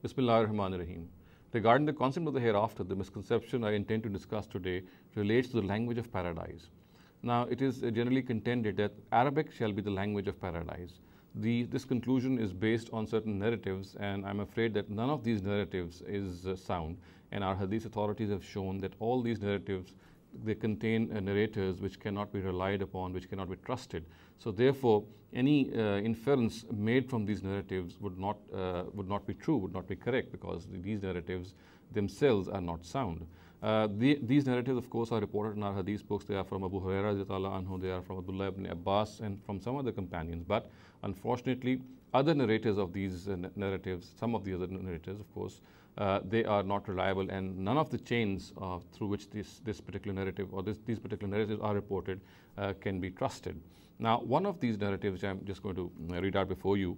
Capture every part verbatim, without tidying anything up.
Bismillahir Rahmanir Rahim. Regarding the concept of the hereafter, the misconception I intend to discuss today relates to the language of paradise. Now, it is generally contended that Arabic shall be the language of paradise. The, this conclusion is based on certain narratives, and I'm afraid that none of these narratives is uh, sound. And our hadith authorities have shown that all these narratives, they contain uh, narrators which cannot be relied upon, which cannot be trusted. So therefore, any uh, inference made from these narratives would not, uh, would not be true, would not be correct, because these narratives themselves are not sound. Uh, the, these narratives, of course, are reported in our hadith books. They are from Abu Hurairah, anhu, they are from Abdullah ibn Abbas, and from some other companions. But unfortunately, other narrators of these uh, narratives, some of the other narrators, of course, uh, they are not reliable, and none of the chains uh, through which this, this particular narrative or this, these particular narratives are reported uh, can be trusted. Now, one of these narratives, which I'm just going to read out before you,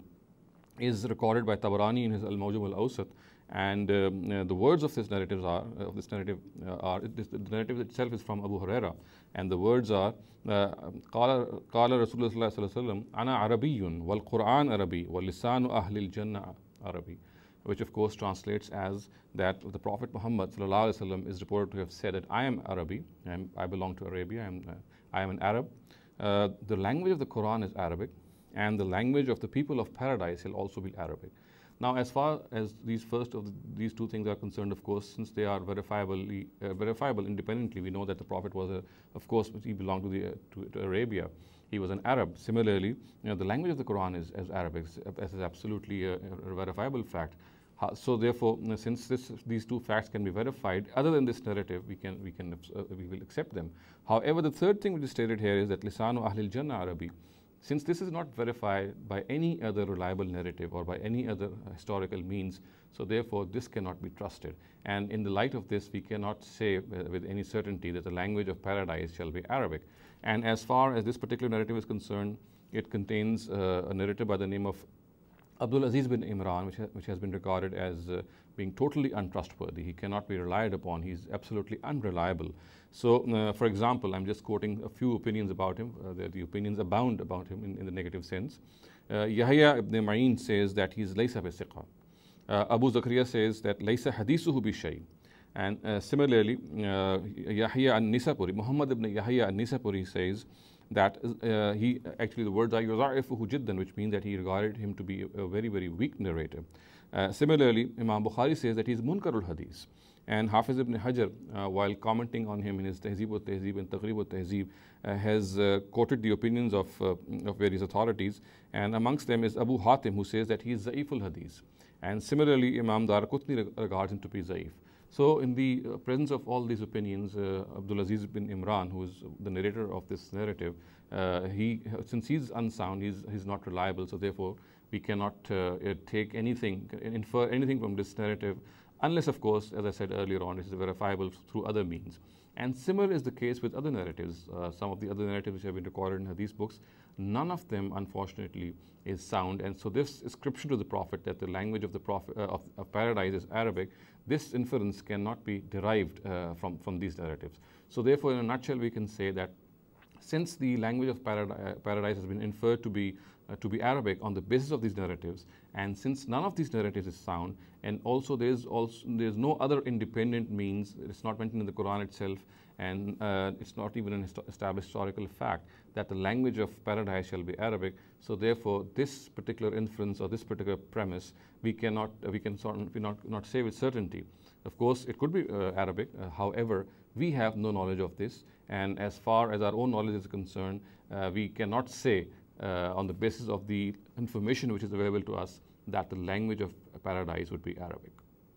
is recorded by Tabarani in his Al-Mawjam Al-Awsat, and um, uh, the words of this narrative are uh, of this narrative uh, are this, the narrative itself is from Abu Hurairah, and the words are قال قال رسول الله صلى الله عليه وسلم أنا عربي والقرآن عربي ولسان أهل الجنة عربي, which of course translates as that the Prophet Muhammad sallallahu alaihi wasallam is reported to have said that I am Arabi, I, am, I belong to Arabia, I am, uh, I am an Arab. Uh, the language of the Quran is Arabic, and the language of the people of paradise will also be Arabic. Now, as far as these first of the, these two things are concerned, of course, since they are verifiably uh, verifiable independently, we know that the Prophet was, a, of course, he belonged to, the, uh, to, to Arabia. He was an Arab. Similarly, you know, the language of the Quran is as Arabic, as is absolutely a, a verifiable fact. So, therefore, since this, these two facts can be verified, other than this narrative, we can we can uh, we will accept them. However, the third thing which is stated here is that Lisanu Ahlil Jannah Arabi. Since this is not verified by any other reliable narrative or by any other historical means, so therefore this cannot be trusted. And in the light of this, we cannot say with any certainty that the language of paradise shall be Arabic. And as far as this particular narrative is concerned, it contains uh, a narrative by the name of Abdul Aziz bin Imran, which, ha which has been regarded as uh, being totally untrustworthy. He cannot be relied upon. He's absolutely unreliable. So, uh, for example, I'm just quoting a few opinions about him. Uh, the, the opinions abound about him in, in the negative sense. Uh, Yahya ibn Ma'in says that he's laysa bi thiqa. Uh, Abu Zakaria says that laysa hadithuhu bi shay. And uh, similarly, uh, Yahya an-Nisapuri, Muhammad ibn Yahya an-Nisapuri says that uh, he, actually the words are yuza'ifuhu jiddan, which means that he regarded him to be a, a very, very weak narrator. Uh, similarly, Imam Bukhari says that he's munkarul hadith. And Hafiz ibn Hajar, uh, while commenting on him in his Tehzeeb al-Tehzeeb and Taqrib al-Tehzeeb, uh, has uh, quoted the opinions of, uh, of various authorities, and amongst them is Abu Hatim, who says that he is Za'if al-Hadith. And similarly, Imam Daraqutni regards him to be Za'if. So, in the uh, presence of all these opinions, uh, Abdul Aziz bin Imran, who is the narrator of this narrative, uh, he, since he's unsound, he's, he's not reliable, so therefore we cannot uh, take anything, infer anything from this narrative, unless, of course, as I said earlier on, it is verifiable through other means. And similar is the case with other narratives. Uh, some of the other narratives which have been recorded in Hadith books, none of them, unfortunately, is sound. And so this ascription to the Prophet that the language of the Prophet uh, of, of paradise is Arabic, this inference cannot be derived uh, from, from these narratives. So therefore, in a nutshell, we can say that since the language of paradise, paradise has been inferred to be uh, to be Arabic on the basis of these narratives, and since none of these narratives is sound, and also there is also there is no other independent means, it's not mentioned in the Quran itself, and uh, it's not even an established historical fact that the language of paradise shall be Arabic. So therefore, this particular inference or this particular premise, we cannot uh, we can sort of, we not not say with certainty. Of course, it could be uh, Arabic. Uh, however, we have no knowledge of this, and as far as our own knowledge is concerned, uh, we cannot say uh, on the basis of the information which is available to us that the language of paradise would be Arabic.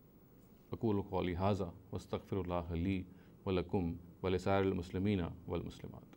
أقول قولي هذا واستغفر الله لي ولكم ولسائر المسلمين والمسلمات.